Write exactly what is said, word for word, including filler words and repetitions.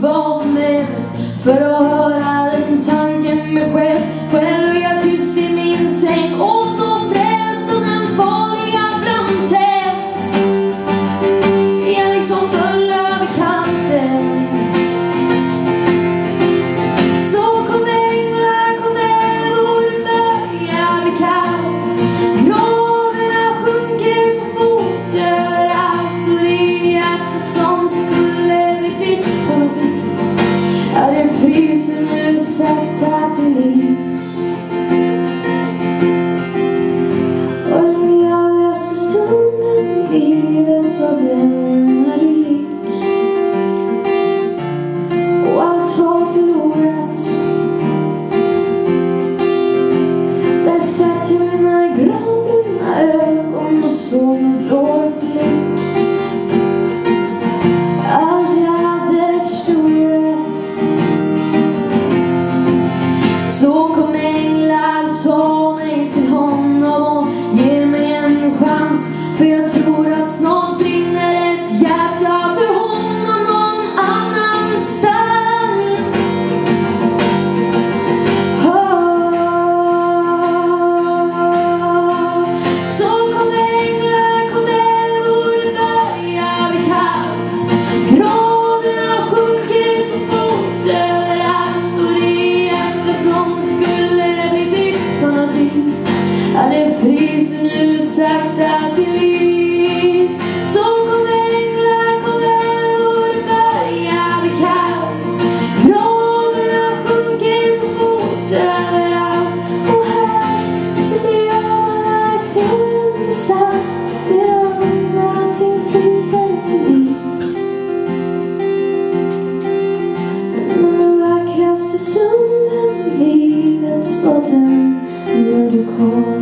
vad som helst för att höra den tanken mig själv. Själv är jag tyst i min säng och så frälst och den farliga branten. Jag liksom föll över kanten. Så kom änglar, kom älvor, börjar bli kallt. Graderna sjunker så fort överallt och det är hjärtat som skulle bli ditt på något vis. Ja, det fryser nu sakta till livs. Och den gravigaste stunden i livet var den när du gick. Och allt var förlorat. Där satt jag med mina grönbruna ögon och såg en blå blick. Allt jag hade förstorat. Så kom änglar och ta mig till honom och ge mig en chans. För jag tror att snart brinner ett hjärta för honom någon annanstans. Oh. Så kom änglar, kom älvor, det börjar bli kallt. Graderna sjunker så fort överallt och det är hjärtat som skulle bli ditt på något vis. Ja, det fryser nu sakta till livs. Så kom änglar, kom älvor, det börjar bli kallt. Graderna sjunker så fort överallt. Och här sitter jag när solen är satt. Medan allting fryser till liv. Men den vackraste stunden i livet var den när du kom.